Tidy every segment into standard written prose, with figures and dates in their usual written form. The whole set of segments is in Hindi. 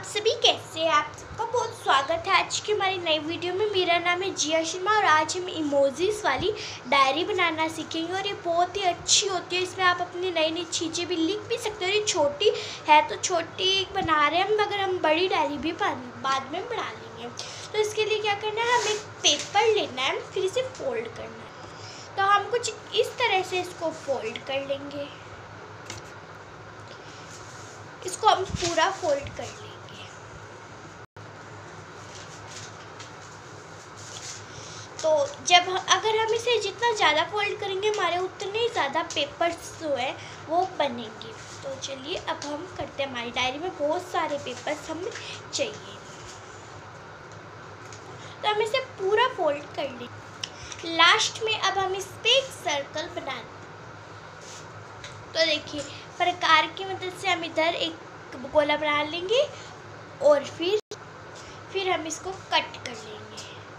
सभी कैसे हैं? आप सबका बहुत स्वागत है आज की हमारी नई वीडियो में। मेरा नाम है जिया शर्मा और आज हम इमोजीज वाली डायरी बनाना सीखेंगे और ये बहुत ही अच्छी होती है। इसमें आप अपनी नई नई चीज़ें भी लिख भी सकते हो। ये छोटी है तो छोटी बना रहे हैं हम, मगर हम बड़ी डायरी भी बाद में बना लेंगे। तो इसके लिए क्या करना है, हमें एक पेपर लेना है, फिर इसे फोल्ड करना है। तो हम कुछ इस तरह से इसको फोल्ड कर लेंगे। इसको हम पूरा फोल्ड कर लेंगे। तो अगर हम इसे जितना ज़्यादा फोल्ड करेंगे हमारे उतने ही ज़्यादा पेपर्स जो है वो बनेंगे। तो चलिए अब हम करते हैं। हमारी डायरी में बहुत सारे पेपर्स हमें चाहिए, तो हम इसे पूरा फोल्ड कर लेंगे। लास्ट में अब हम इस पे एक सर्कल बना दें। तो देखिए प्रकार की मदद से हम इधर एक गोला बना लेंगे और फिर हम इसको कट कर लेंगे।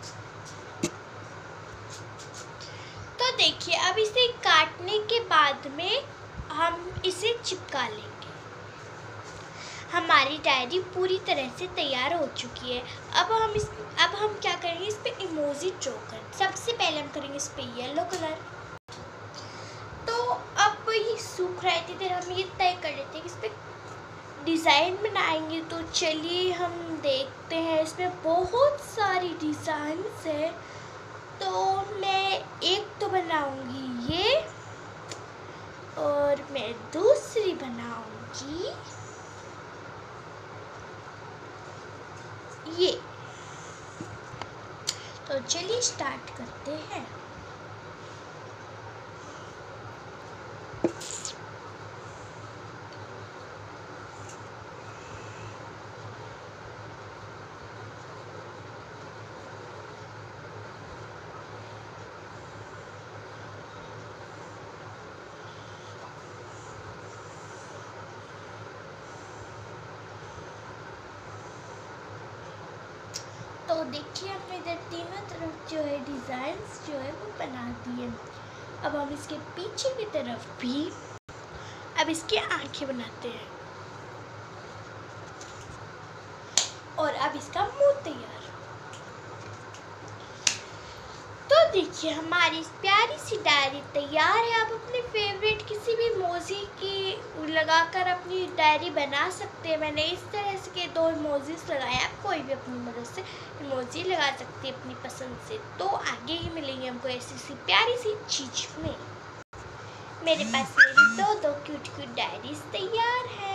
तो देखिए अब इसे काटने के बाद में हम इसे चिपका लेंगे। हमारी डायरी पूरी तरह से तैयार हो चुकी है। अब हम क्या करेंगे, इस पे इमोजी ड्रॉ करेंगे। सबसे पहले हम करेंगे इस पे येलो कलर। तो अब ये सूख रहा है, इधर हम ये तय कर लेते हैं कि इस पे डिज़ाइन बनाएंगे। तो चलिए हम देखते हैं। इसमें बहुत सारी डिज़ाइंस है, तो मैं एक तो बनाऊंगी ये और मैं दूसरी बनाऊंगी ये। तो चलिए स्टार्ट करते हैं। तो देखिए हमने इधर तीनों तरफ जो है डिज़ाइंस जो है वो बना दिए। अब हम इसके पीछे की तरफ भी अब इसकी आंखें बनाते हैं और अब इसका मुंह तैयार। तो देखिए हमारी प्यारी सी डायरी तैयार है। आप अपने फेवरेट किसी भी इमोजी की लगाकर अपनी डायरी बना सकते हैं। मैंने इस तरह से के 2 इमोजीज लगाए। आप कोई भी अपनी मदद से इमोजी लगा सकते हैं अपनी पसंद से। तो आगे ही मिलेंगे हमको ऐसी सी प्यारी सी चीज में। मेरे पास मेरी दो क्यूट डायरीज तैयार है।